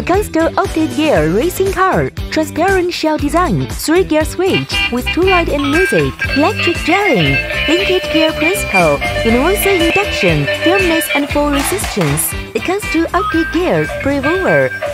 Constant octave gear racing car, transparent shell design, 3-gear switch with 2 light and music, electric steering, linked gear principle, universal induction, firmness and fall resistance. It comes to octave gear pre-mover.